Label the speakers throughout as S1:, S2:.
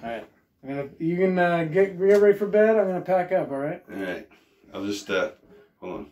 S1: All right. You can get ready for bed. I'm gonna pack up. All right.
S2: All right. I'll just hold on.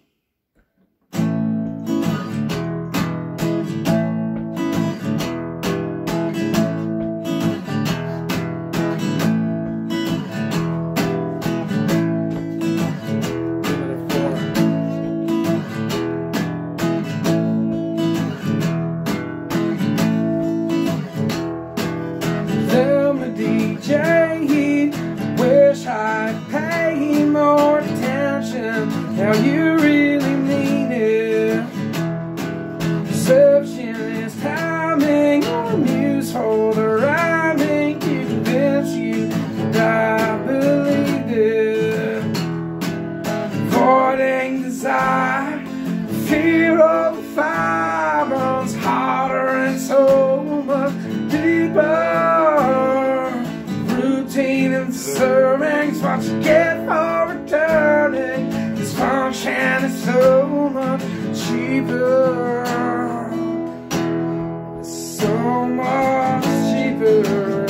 S1: Now you really mean it. Perception is timing. Your muse for the rhyming. You convince you that I believed it. Avoiding desire. Fear of the fire burns harder and so much deeper. Routine and serving's what you get for returning. Function is so much cheaper, so much cheaper.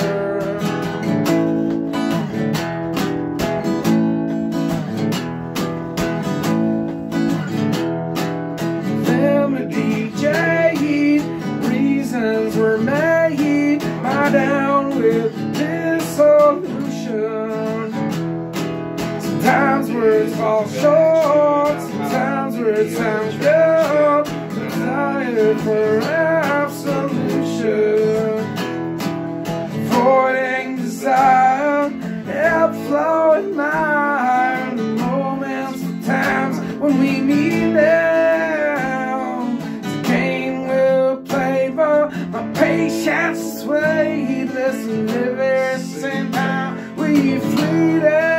S1: Them a DJ, reasons were made, lie down with dissolution. Sometimes words fall short, sometimes words sound good. Desire for absolution. Avoiding desire, help flowing mind. The moments, the times when we meet them. The game we'll play, but my patience is weightless. And live at the same time we flee them.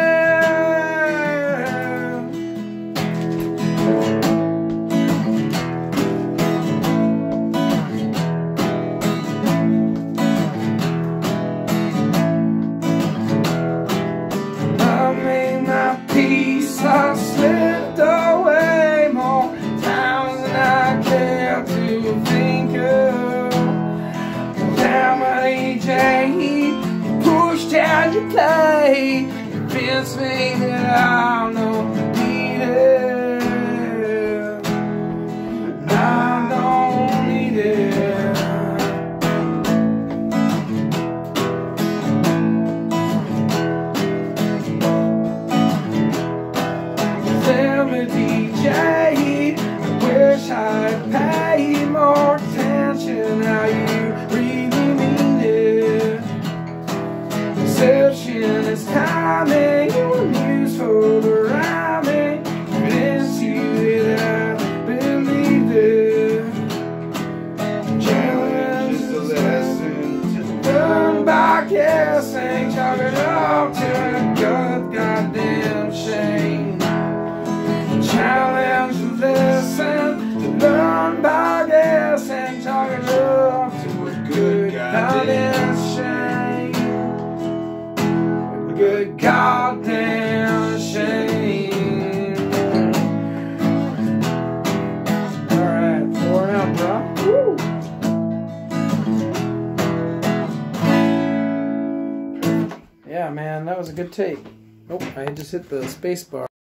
S1: I slipped away more times than I care to think of. Calamity, pushed out your play, convinced me that I don't need it. I don't need it. DJ, I wish I'd pay more attention how you really mean it. Perception is timing, your muse for the rhyming. Convince you that I believe it. Challenge is the lesson done by guessing, chalk it up to a good goddamn shame. Challenge to listen, to learn by guessing, chalk it up to a good goddamn shame. A good goddamn shame. Alright, pouring out, bro. Woo! Yeah, man, that was a good take. Oh, I just hit the space bar.